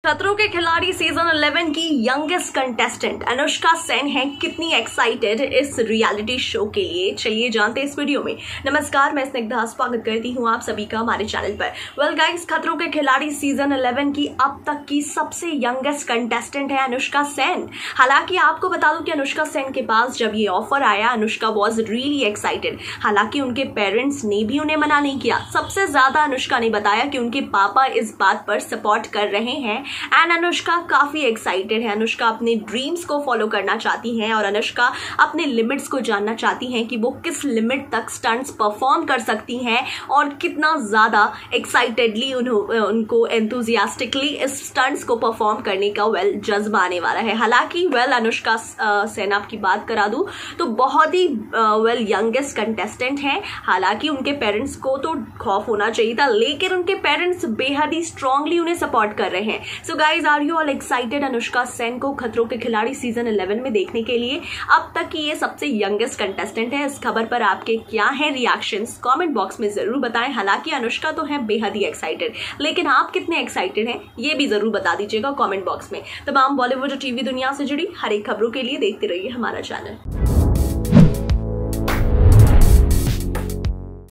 खतरों के खिलाड़ी सीजन 11 की यंगेस्ट कंटेस्टेंट अनुष्का सेन है कितनी एक्साइटेड इस रियलिटी शो के लिए, चलिए जानते हैं इस वीडियो में। नमस्कार, मैं स्निग्धा स्वागत करती हूँ आप सभी का हमारे चैनल पर। वेल गाइस, खतरों के खिलाड़ी सीजन 11 की अब तक की सबसे यंगेस्ट कंटेस्टेंट है अनुष्का सेन। हालांकि आपको बता दूं कि अनुष्का सेन के पास जब ये ऑफर आया, अनुष्का वॉज रियली एक्साइटेड। हालांकि उनके पेरेंट्स ने भी उन्हें मना नहीं किया। सबसे ज्यादा अनुष्का ने बताया कि उनके पापा इस बात पर सपोर्ट कर रहे हैं एंड अनुष्का काफी एक्साइटेड है। अनुष्का अपने ड्रीम्स को फॉलो करना चाहती हैं और अनुष्का अपने लिमिट्स को जानना चाहती हैं कि वो किस लिमिट तक स्टंट्स परफॉर्म कर सकती हैं और कितना ज्यादा एक्साइटेडली उनको एंथुजियास्टिकली इस स्टंट्स को परफॉर्म करने का जज्बा आने वाला है। हालांकि अनुष्का सेन की बात करा दूं तो बहुत ही यंगेस्ट कंटेस्टेंट हैं। हालांकि उनके पेरेंट्स को तो खौफ होना चाहिए था, लेकिन उनके पेरेंट्स बेहद ही स्ट्रांगली उन्हें सपोर्ट कर रहे हैं। So guys, are you all excited Anushka Sen को खतरों के खिलाड़ी सीजन 11 में देखने के लिए? अब तक की ये सबसे यंगेस्ट कंटेस्टेंट है। इस खबर पर आपके क्या है रिएक्शंस, कमेंट बॉक्स में जरूर बताएं। हालांकि अनुष्का तो है बेहद ही एक्साइटेड, लेकिन आप कितने एक्साइटेड हैं ये भी जरूर बता दीजिएगा कमेंट बॉक्स में। तमाम बॉलीवुड और टीवी दुनिया से जुड़ी हर एक खबरों के लिए देखते रहिए हमारा चैनल।